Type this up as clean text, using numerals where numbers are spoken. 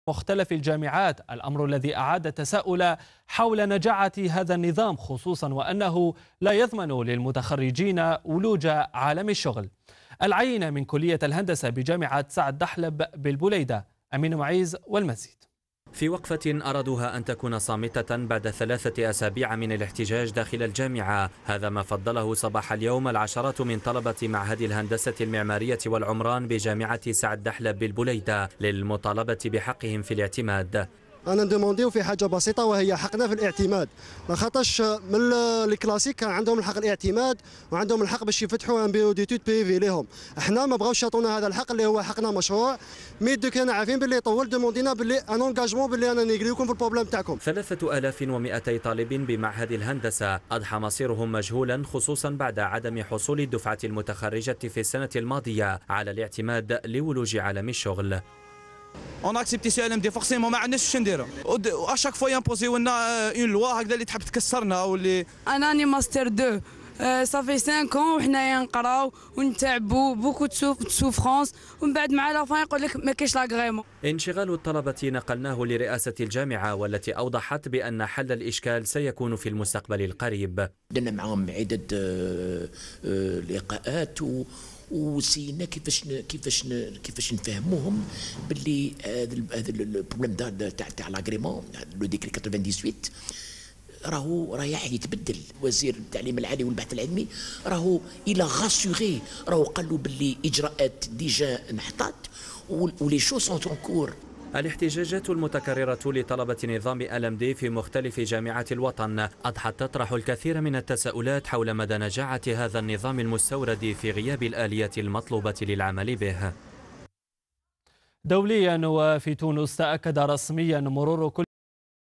مختلف الجامعات، الأمر الذي أعاد التساؤل حول نجاعة هذا النظام، خصوصا وأنه لا يضمن للمتخرجين ولوج عالم الشغل. العينة من كلية الهندسة بجامعة سعد دحلب بالبليدة، أمين معيز والمزيد. في وقفة أرادوها أن تكون صامتة بعد 3 أسابيع من الاحتجاج داخل الجامعة، هذا ما فضله صباح اليوم العشرات من طلبة معهد الهندسة المعمارية والعمران بجامعة سعد دحلب بالبليدة للمطالبة بحقهم في الاعتماد. انا ندومونديو في حاجه بسيطه وهي حقنا في الاعتماد، لاخاطرش من الكلاسيك كان عندهم الحق الاعتماد وعندهم الحق باش يفتحوا ان بيرو ديتود بيفي ليهم. احنا ما بغاوش يعطونا هذا الحق اللي هو حقنا مشروع، مي دو كان عارفين باللي طول دوموندينا باللي ان انجاجمون باللي انا نيجريكم في البروبليم تاعكم. 3200 طالب بمعهد الهندسة أضحى مصيرهم مجهولا، خصوصا بعد عدم حصول الدفعة المتخرجة في السنة الماضية على الاعتماد لولوج عالم الشغل. اون اكسبتي سي ال ام دي فورسيمون ما عندناش واش نديرو، اشاك فوا يامبوزيو لنا اون لوا هكذا اللي تحب تكسرنا واللي. انا راني ماستر 2 صافي 5 ans وحنايا نقراو ونتعبوا بوكو سوفرونس، ومن بعد مع لا فان يقول لك ما كاينش لاغريمون. انشغال الطلبة نقلناه لرئاسة الجامعة، والتي أوضحت بأن حل الإشكال سيكون في المستقبل القريب. درنا معهم عدة لقاءات وسينا كيفاش نفهموهم باللي هذا البروبليم تاع لاغريمون لو ديكري 98 راهو يتبدل. وزير التعليم العالي والبحث العلمي راهو الى غاسوري، راهو قال له باللي اجراءات ديجا انحطت ولي شو سون كور. الاحتجاجات المتكررة لطلبة نظام LMD في مختلف جامعات الوطن أضحت تطرح الكثير من التساؤلات حول مدى نجاعة هذا النظام المستورد في غياب الآلية المطلوبة للعمل به. دوليا، وفي تونس تأكد رسميا مرور كل